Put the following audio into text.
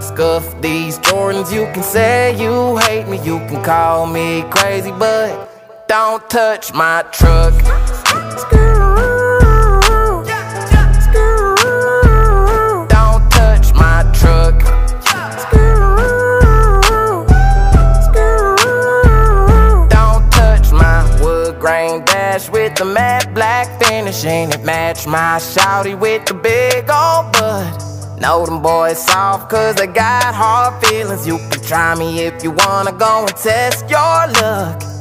Scuff these Jordans, you can say you hate me, you can call me crazy, but don't touch my truck. Don't touch my truck. Don't touch my wood grain dash with the matte black finish. Ain't it match my shawty with the big old butt? Know them boys soft cause they got hard feelings. You can try me if you wanna go and test your luck.